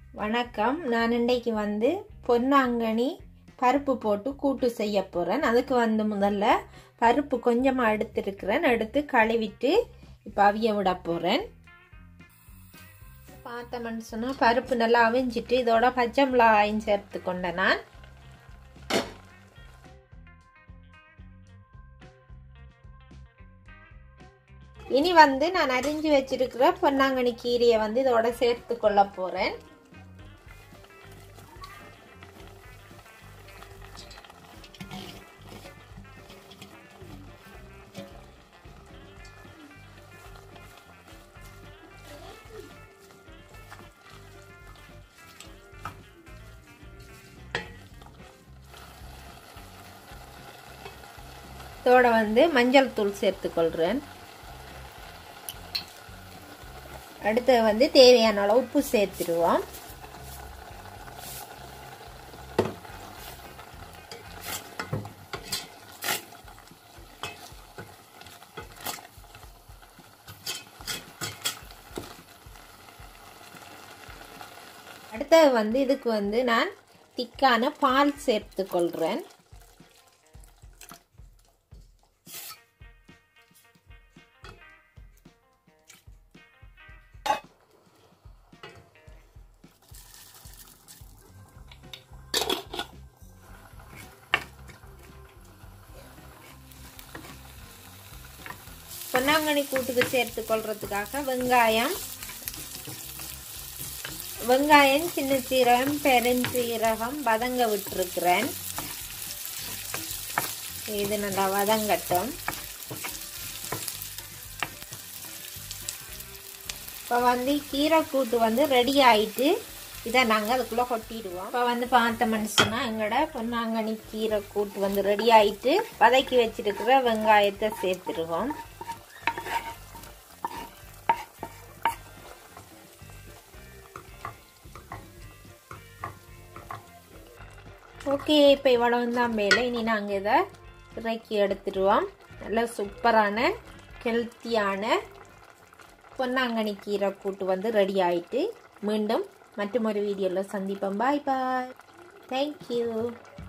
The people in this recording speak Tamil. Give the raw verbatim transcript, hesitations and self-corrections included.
வணக்கம். நான் இன்றைக்கு வந்து பொன்னாங்கண்ணி பருப்பு போட்டு கூட்டு செய்ய போகிறேன். அதுக்கு வந்து முதல்ல பருப்பு கொஞ்சமாக எடுத்துருக்கிறேன். எடுத்து கழுவிட்டு இப்போ அவிய விட போகிறேன். பார்த்தோம்னு சொன்னால் பருப்பு நல்லா அவிஞ்சிட்டு இதோட பச்சை மிளகாயும் சேர்த்து கொண்டேன். நான் இனி வந்து நான் அரிஞ்சு வச்சிருக்கிற பொன்னாங்கண்ணி கீரையை வந்து இதோட சேர்த்து கொள்ள போகிறேன். இதோட வந்து மஞ்சள் தூள் சேர்த்துக்கொள்கிறேன். அடுத்து வந்து தேவையான அளவு உப்பு சேர்த்துடுவோம். அடுத்து வந்து இதுக்கு வந்து நான் திக்கான பால் சேர்த்து கொள்கிறேன். பொன்னாங்கண்ணி கூட்டுக்கு சேர்த்து கொள்றதுக்காக வெங்காயம் வெங்காயம் சின்ன சீரகம் பெருஞ்சீரகம் வதங்க விட்டுருக்கிறேன். இது நல்லா வதங்கட்டும். இப்போ வந்து கீரை கூட்டு வந்து ரெடி ஆயிட்டு இதை நாங்கள் அதுக்குள்ளே கொட்டிடுவோம். இப்போ வந்து பார்த்த மனுஷனா எங்களோட பொன்னாங்கண்ணி கீரை கூட்டு வந்து ரெடி ஆயிட்டு வதக்கி வச்சிருக்கிற வெங்காயத்தை சேர்த்துடுவோம். ஓகே, இப்போ இவ்வளவு தான் மேலே. இனி நாங்கள் இதை இறக்கி எடுத்துடுவோம். நல்ல சூப்பரான ஹெல்த்தியான பொன்னாங்கண்ணி கீரை கூட்டு வந்து ரெடி ஆயிட்டு மீண்டும் மற்றொரு வீடியோவில் சந்திப்போம். Bye bye. தேங்க்யூ.